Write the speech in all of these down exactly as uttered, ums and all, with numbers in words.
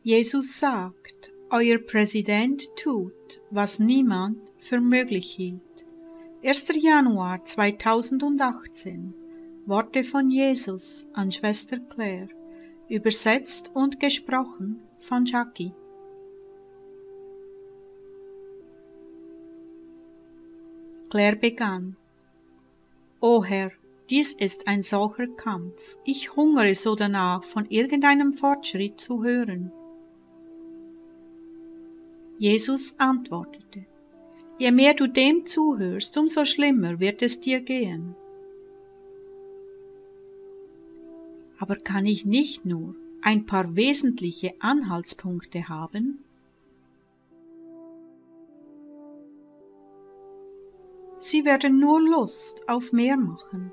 Jesus sagt, euer Präsident tut, was niemand für möglich hielt. erster Januar zweitausendachtzehn. Worte von Jesus an Schwester Claire, übersetzt und gesprochen von Jackie. Claire begann: O Herr, dies ist ein solcher Kampf. Ich hungere so danach, von irgendeinem Fortschritt zu hören. Jesus antwortete: Je mehr du dem zuhörst, umso schlimmer wird es dir gehen. Aber kann ich nicht nur ein paar wesentliche Anhaltspunkte haben? Sie werden nur Lust auf mehr machen.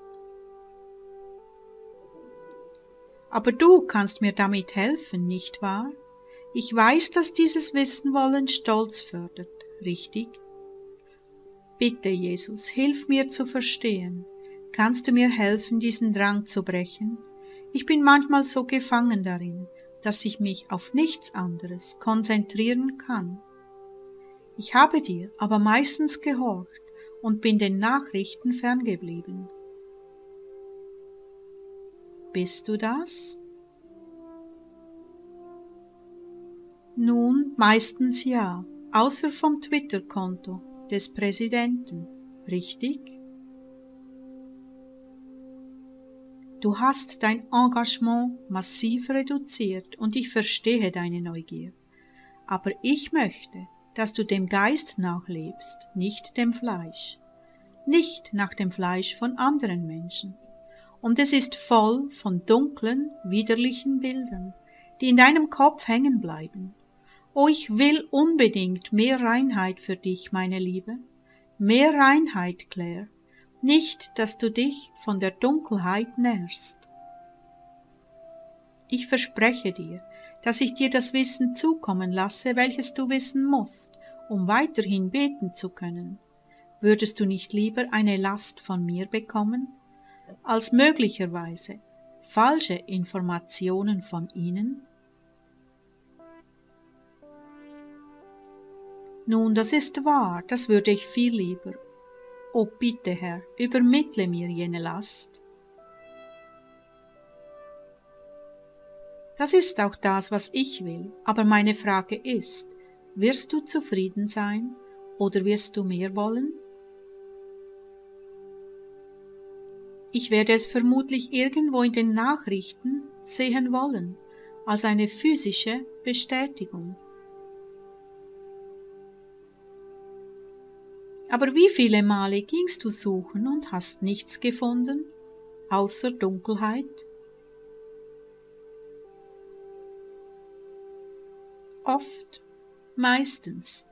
Aber du kannst mir damit helfen, nicht wahr? Ich weiß, dass dieses Wissenwollen Stolz fördert, richtig? Bitte, Jesus, hilf mir zu verstehen. Kannst du mir helfen, diesen Drang zu brechen? Ich bin manchmal so gefangen darin, dass ich mich auf nichts anderes konzentrieren kann. Ich habe dir aber meistens gehorcht und bin den Nachrichten ferngeblieben. Bist du das? Nun, meistens ja, außer vom Twitter-Konto des Präsidenten, richtig? Du hast dein Engagement massiv reduziert und ich verstehe deine Neugier. Aber ich möchte, dass du dem Geist nachlebst, nicht dem Fleisch. Nicht nach dem Fleisch von anderen Menschen. Und es ist voll von dunklen, widerlichen Bildern, die in deinem Kopf hängen bleiben. Oh, ich will unbedingt mehr Reinheit für dich, meine Liebe. Mehr Reinheit, Claire. Nicht, dass du dich von der Dunkelheit nährst. Ich verspreche dir, dass ich dir das Wissen zukommen lasse, welches du wissen musst, um weiterhin beten zu können. Würdest du nicht lieber eine Last von mir bekommen, als möglicherweise falsche Informationen von ihnen? Nun, das ist wahr, das würde ich viel lieber. O bitte, Herr, übermittle mir jene Last. Das ist auch das, was ich will, aber meine Frage ist, wirst du zufrieden sein oder wirst du mehr wollen? Ich werde es vermutlich irgendwo in den Nachrichten sehen wollen, als eine physische Bestätigung. Aber wie viele Male gingst du suchen und hast nichts gefunden, außer Dunkelheit? Oft, meistens.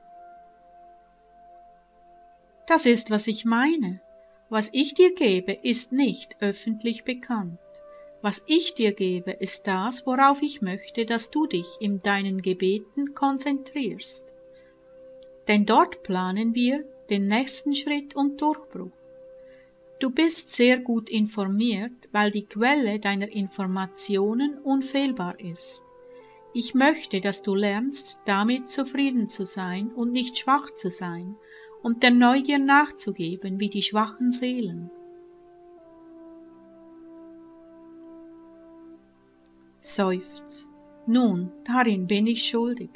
Das ist, was ich meine. Was ich dir gebe, ist nicht öffentlich bekannt. Was ich dir gebe, ist das, worauf ich möchte, dass du dich in deinen Gebeten konzentrierst. Denn dort planen wir den nächsten Schritt und Durchbruch. Du bist sehr gut informiert, weil die Quelle deiner Informationen unfehlbar ist. Ich möchte, dass du lernst, damit zufrieden zu sein und nicht schwach zu sein und der Neugier nachzugeben wie die schwachen Seelen. Seufz. Nun, darin bin ich schuldig.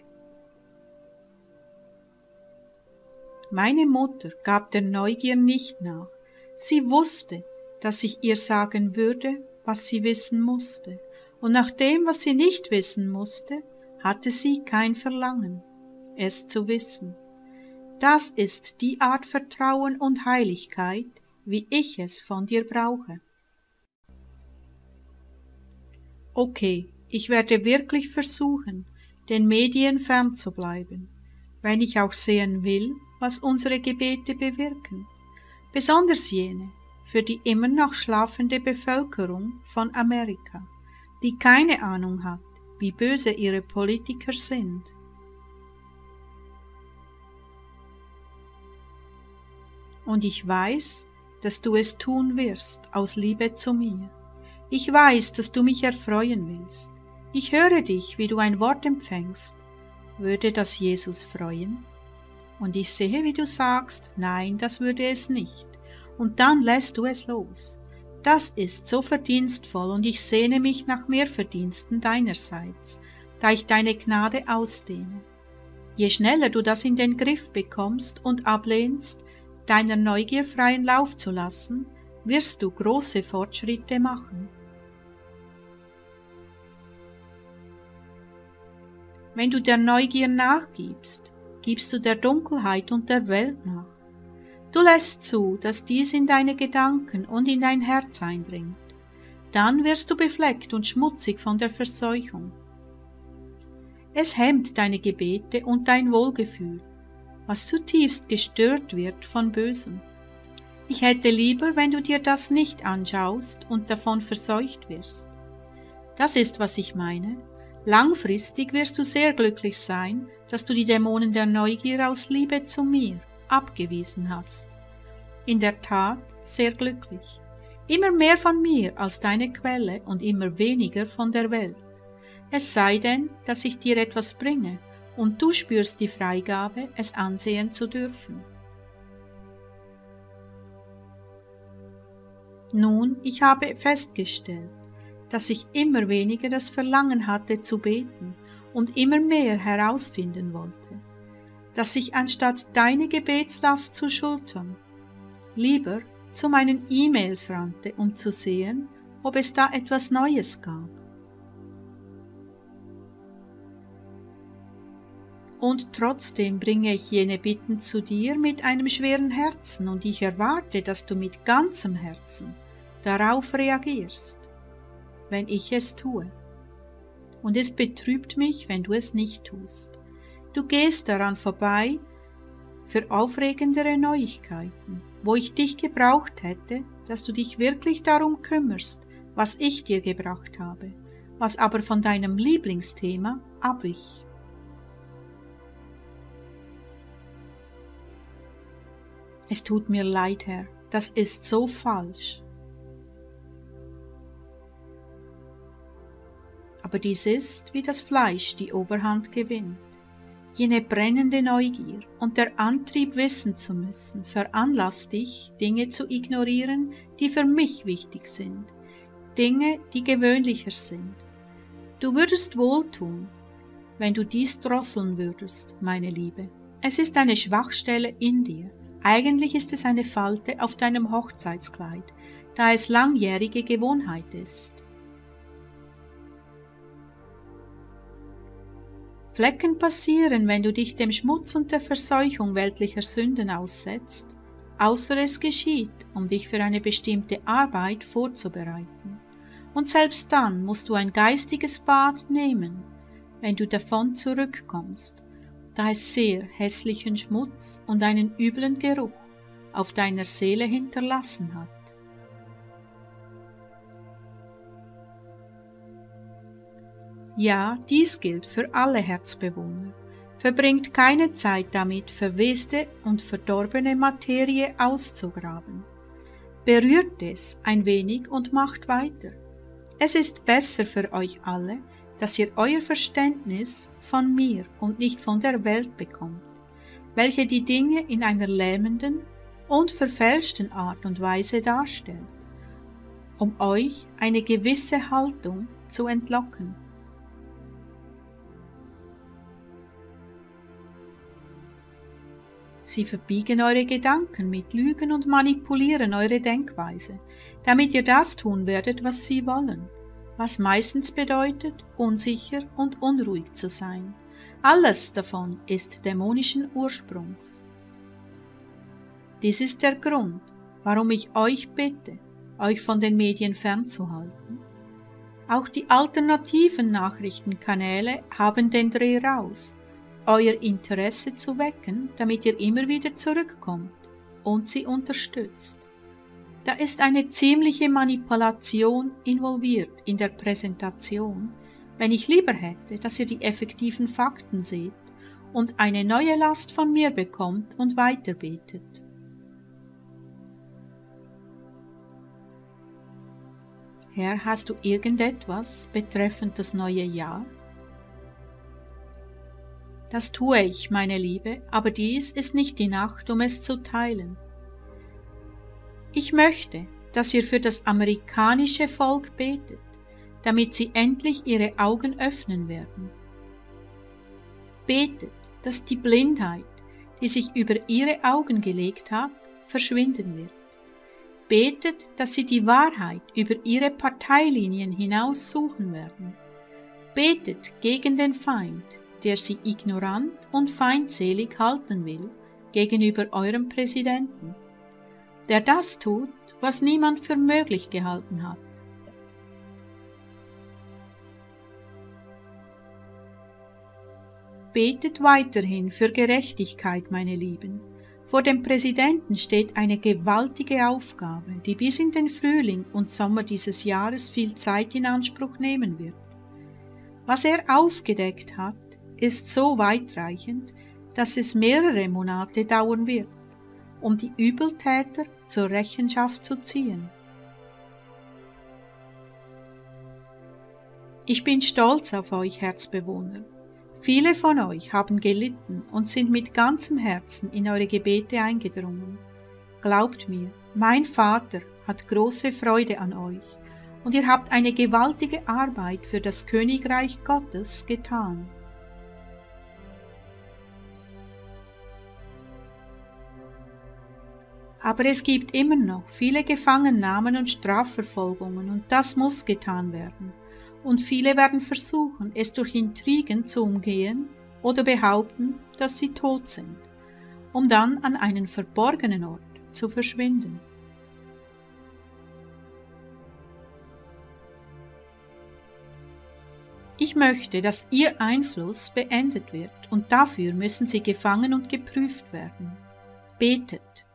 Meine Mutter gab der Neugier nicht nach. Sie wusste, dass ich ihr sagen würde, was sie wissen musste. Und nach dem, was sie nicht wissen musste, hatte sie kein Verlangen, es zu wissen. Das ist die Art Vertrauen und Heiligkeit, wie ich es von dir brauche. Okay, ich werde wirklich versuchen, den Medien fernzubleiben, wenn ich auch sehen will, was unsere Gebete bewirken, besonders jene für die immer noch schlafende Bevölkerung von Amerika, die keine Ahnung hat, wie böse ihre Politiker sind. Und ich weiß, dass du es tun wirst aus Liebe zu mir. Ich weiß, dass du mich erfreuen willst. ich höre dich, wie du ein Wort empfängst. Würde das Jesus freuen? Und ich sehe, wie du sagst, nein, das würde es nicht. Und dann lässt du es los. Das ist so verdienstvoll und ich sehne mich nach mehr Verdiensten deinerseits, da ich deine Gnade ausdehne. Je schneller du das in den Griff bekommst und ablehnst, deiner Neugier freien Lauf zu lassen, wirst du große Fortschritte machen. Wenn du der Neugier nachgibst, gibst du der Dunkelheit und der Welt nach. Du lässt zu, dass dies in deine Gedanken und in dein Herz eindringt. Dann wirst du befleckt und schmutzig von der Verseuchung. Es hemmt deine Gebete und dein Wohlgefühl, was zutiefst gestört wird von Bösem. Ich hätte lieber, wenn du dir das nicht anschaust und davon verseucht wirst. Das ist, was ich meine. Langfristig wirst du sehr glücklich sein, dass du die Dämonen der Neugier aus Liebe zu mir abgewiesen hast. In der Tat sehr glücklich. Immer mehr von mir als deine Quelle und immer weniger von der Welt. Es sei denn, dass ich dir etwas bringe und du spürst die Freigabe, es ansehen zu dürfen. Nun, ich habe festgestellt, dass ich immer weniger das Verlangen hatte zu beten und immer mehr herausfinden wollte, dass ich anstatt deine Gebetslast zu schultern, lieber zu meinen E-Mails rannte, um zu sehen, ob es da etwas Neues gab. Und trotzdem bringe ich jene Bitten zu dir mit einem schweren Herzen und ich erwarte, dass du mit ganzem Herzen darauf reagierst, wenn ich es tue. Und es betrübt mich, wenn du es nicht tust. Du gehst daran vorbei für aufregendere Neuigkeiten, wo ich dich gebraucht hätte, dass du dich wirklich darum kümmerst, was ich dir gebracht habe, was aber von deinem Lieblingsthema abwich. Es tut mir leid, Herr, das ist so falsch. Aber dies ist, wie das Fleisch die Oberhand gewinnt. Jene brennende Neugier und der Antrieb, wissen zu müssen, veranlasst dich, Dinge zu ignorieren, die für mich wichtig sind, Dinge, die gewöhnlicher sind. Du würdest wohltun, wenn du dies drosseln würdest, meine Liebe. Es ist eine Schwachstelle in dir. Eigentlich ist es eine Falte auf deinem Hochzeitskleid, da es langjährige Gewohnheit ist. Flecken passieren, wenn du dich dem Schmutz und der Verseuchung weltlicher Sünden aussetzt, außer es geschieht, um dich für eine bestimmte Arbeit vorzubereiten. Und selbst dann musst du ein geistiges Bad nehmen, wenn du davon zurückkommst, da es sehr hässlichen Schmutz und einen üblen Geruch auf deiner Seele hinterlassen hat. Ja, dies gilt für alle Herzbewohner. Verbringt keine Zeit damit, verweste und verdorbene Materie auszugraben. Berührt es ein wenig und macht weiter. Es ist besser für euch alle, dass ihr euer Verständnis von mir und nicht von der Welt bekommt, welche die Dinge in einer lähmenden und verfälschten Art und Weise darstellt, um euch eine gewisse Haltung zu entlocken. Sie verbiegen eure Gedanken mit Lügen und manipulieren eure Denkweise, damit ihr das tun werdet, was sie wollen, was meistens bedeutet, unsicher und unruhig zu sein. Alles davon ist dämonischen Ursprungs. Dies ist der Grund, warum ich euch bitte, euch von den Medien fernzuhalten. Auch die alternativen Nachrichtenkanäle haben den Dreh raus, euer Interesse zu wecken, damit ihr immer wieder zurückkommt und sie unterstützt. Da ist eine ziemliche Manipulation involviert in der Präsentation, wenn ich lieber hätte, dass ihr die effektiven Fakten seht und eine neue Last von mir bekommt und weiterbetet. Herr, hast du irgendetwas betreffend das neue Jahr? Das tue ich, meine Liebe, aber dies ist nicht die Nacht, um es zu teilen. Ich möchte, dass ihr für das amerikanische Volk betet, damit sie endlich ihre Augen öffnen werden. Betet, dass die Blindheit, die sich über ihre Augen gelegt hat, verschwinden wird. Betet, dass sie die Wahrheit über ihre Parteilinien hinaus suchen werden. Betet gegen den Feind, der sie ignorant und feindselig halten will gegenüber eurem Präsidenten, der das tut, was niemand für möglich gehalten hat. Betet weiterhin für Gerechtigkeit, meine Lieben. Vor dem Präsidenten steht eine gewaltige Aufgabe, die bis in den Frühling und Sommer dieses Jahres viel Zeit in Anspruch nehmen wird. Was er aufgedeckt hat, ist so weitreichend, dass es mehrere Monate dauern wird, um die Übeltäter zur Rechenschaft zu ziehen. Ich bin stolz auf euch, Herzbewohner. Viele von euch haben gelitten und sind mit ganzem Herzen in eure Gebete eingedrungen. Glaubt mir, mein Vater hat große Freude an euch und ihr habt eine gewaltige Arbeit für das Königreich Gottes getan. Aber es gibt immer noch viele Gefangennahmen und Strafverfolgungen und das muss getan werden. Und viele werden versuchen, es durch Intrigen zu umgehen oder behaupten, dass sie tot sind, um dann an einen verborgenen Ort zu verschwinden. Ich möchte, dass ihr Einfluss beendet wird und dafür müssen sie gefangen und geprüft werden. Betet,